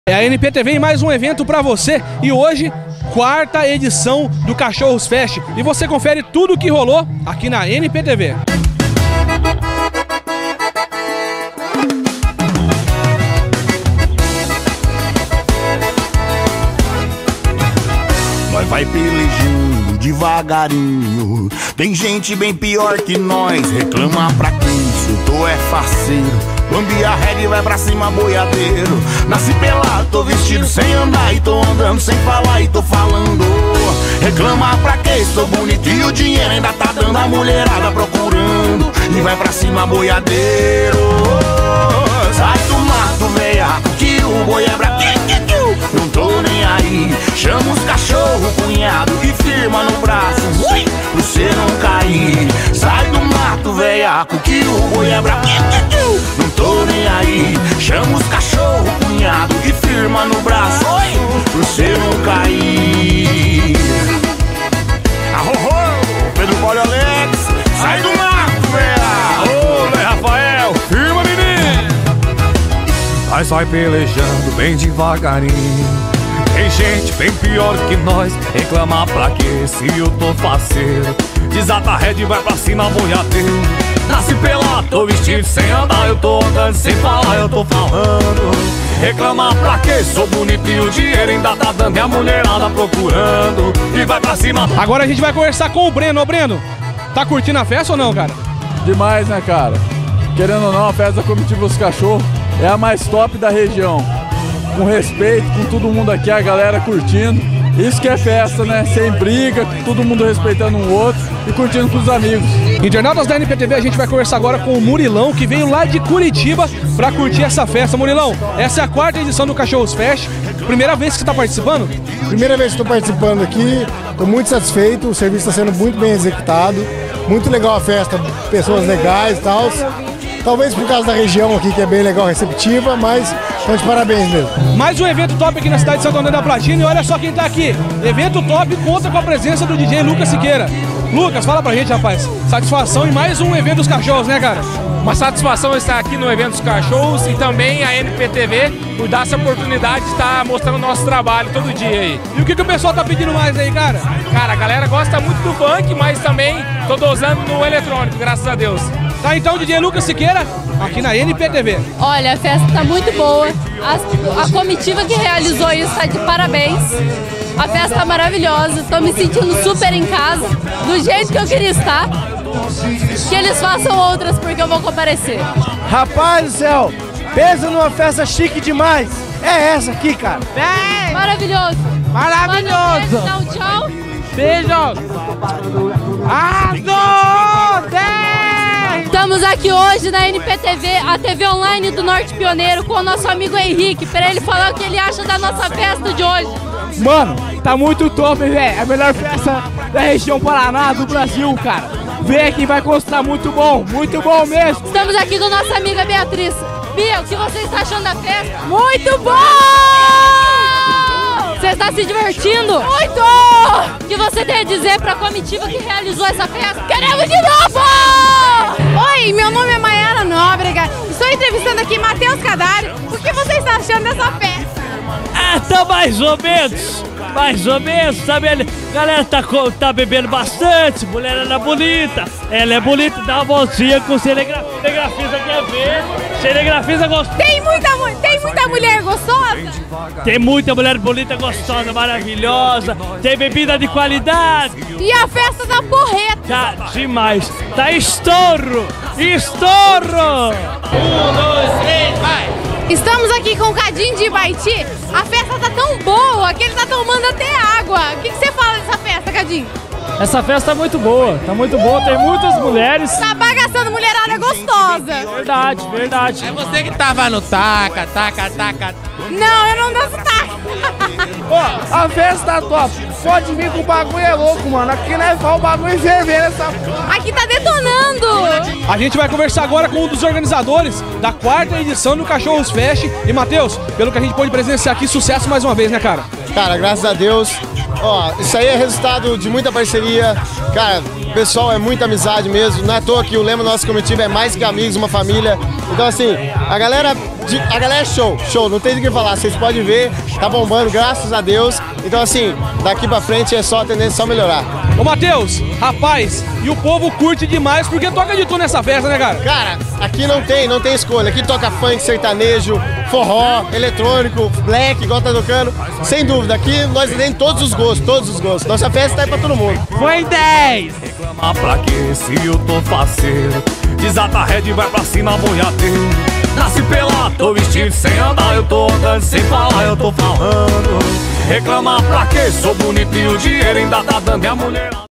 É a NPTV em mais um evento pra você e hoje, quarta edição do Cachorros Fest. E você confere tudo o que rolou aqui na NPTV. Nós vai pelejando devagarinho. Tem gente bem pior que nós. Reclama pra quem isso, tô é faceiro. Lambi a regra e vai pra cima boiadeiro. Nasci pelado, tô vestido sem andar e tô andando sem falar e tô falando. Reclama pra quem sou bonito e o dinheiro ainda tá dando, a mulherada procurando. E vai pra cima boiadeiro. Sai do mato, veiaco, que o boi é brabo. Não tô nem aí. Chama os cachorro, cunhado, e firma no braço pra você não cair. Sai do mato, veiaco, que o boi é brabo. Não tô nem aí. Chama os cachorro, cunhado, e firma no braço pra você não cair. Arro, Pedro Paulo e Alex, sai do mato, veiaco. Ô, Lé Rafael, firma, menino. Nós vai pelejando bem devagarinho. Tem gente bem pior que nós. Reclamar pra quê se eu tô faceiro? Desata a rede e vai pra cima boiadeiro. Nasci pelado, tô vestido sem andar. Eu tô andando sem falar, eu tô falando. Reclamar pra quê? Sou bonito e o dinheiro ainda tá dando, e a mulherada procurando. E vai pra cima. Agora a gente vai conversar com o Breno. Ô Breno, tá curtindo a festa ou não, cara? Demais, né, cara? Querendo ou não, a festa da Comitiva dos Cachorros é a mais top da região. Com respeito, com todo mundo aqui, a galera curtindo. Isso que é festa, né? Sem briga, todo mundo respeitando um outro e curtindo com os amigos. Internautas da NPTV, a gente vai conversar agora com o Murilão, que veio lá de Curitiba pra curtir essa festa. Murilão, essa é a quarta edição do Cachorros Fest. Primeira vez que você tá participando? Primeira vez que estou participando aqui, estou muito satisfeito, o serviço está sendo muito bem executado. Muito legal a festa, pessoas legais e tal. Talvez por causa da região aqui, que é bem legal, receptiva, mas estão de parabéns mesmo. Mais um evento top aqui na cidade de Santo André da Platina e olha só quem tá aqui. Evento top conta com a presença do DJ Lucas Siqueira. Lucas, fala pra gente, rapaz. Satisfação em mais um evento dos cachorros, né, cara? Uma satisfação estar aqui no evento dos cachorros e também a NPTV por dar essa oportunidade de estar mostrando o nosso trabalho todo dia aí. E o que o pessoal tá pedindo mais aí, cara? Cara, a galera gosta muito do funk, mas também tô dosando no eletrônico, graças a Deus. Tá então, DJ Lucas Siqueira, aqui na NPTV. Olha, a festa tá muito boa. A comitiva que realizou isso tá de parabéns. A festa tá maravilhosa. Tô me sentindo super em casa, do jeito que eu queria estar. Que eles façam outras, porque eu vou comparecer. Rapaz do céu, pensa numa festa chique demais. É essa aqui, cara. Vem! Maravilhoso. Maravilhoso. Manda um beijo, dá um tchau. Beijo. Estamos aqui hoje na NPTV, a TV online do Norte Pioneiro, com o nosso amigo Henrique, para ele falar o que ele acha da nossa festa de hoje. Mano, tá muito top, velho. É a melhor festa da região Paraná, do Brasil, cara. Vem aqui, vai gostar, muito bom mesmo. Estamos aqui com nossa amiga Beatriz. Bia, o que você está achando da festa? Muito bom! Você está se divertindo? Muito! O que você tem a dizer para a comitiva que realizou essa festa? Queremos de novo! Oi, meu nome é Maiara Nóbrega. Estou entrevistando aqui Matheus Cadari. O que você está achando dessa festa? Ah, tá mais ou menos, sabe? A galera tá bebendo bastante, mulher era bonita, ela é bonita, dá uma voltinha com cinegrafista, quer ver? Cinegrafista gostosa. Tem muita mulher gostosa? Tem muita mulher bonita, gostosa, maravilhosa, tem bebida de qualidade. E a festa tá porreta. Tá demais, tá estouro! 1, 2, 3, vai! Estamos aqui com o Cadinho de Ibaiti. A festa tá tão boa que ele tá tomando até água. O que você fala dessa festa, Cadinho? Essa festa tá muito boa, tem muitas mulheres. Tá bagaçando mulherada gostosa. Verdade. É você que tava no taca. Não, eu não danço taca. Ó, a festa tá top. Pode vir que o bagulho é louco, mano. Aqui não é só o bagulho ferver essa. Aqui tá detonando. A gente vai conversar agora com um dos organizadores da quarta edição do Cachorros Fest. E Matheus, pelo que a gente pôde presenciar aqui, sucesso mais uma vez, né, cara? Cara, graças a Deus. Ó, isso aí é resultado de muita parceria. Cara, o pessoal é muita amizade mesmo. Não é à toa que o lema da nossa comitiva é mais que amigos, uma família. Então, assim, a galera a galera é show, não tem do que falar, vocês podem ver, tá bombando, graças a Deus. Então assim, daqui pra frente é só a tendência só melhorar. Ô Matheus, rapaz, e o povo curte demais porque toca de tudo nessa festa, né, cara? Cara, aqui não tem escolha, aqui toca funk, sertanejo, forró, eletrônico, black, igual tá tocando. Sem dúvida, aqui nós temos todos os gostos. Nossa festa tá aí pra todo mundo. Foi 10! Reclamar pra quê se eu tô faceiro? Desata a rede, vai pra cima, boiadeiro. Nasce pelado, tô vestido sem andar, eu tô andando sem falar, eu tô falando. Reclamar pra quê? Sou bonito e o dinheiro ainda tá dando e a mulher...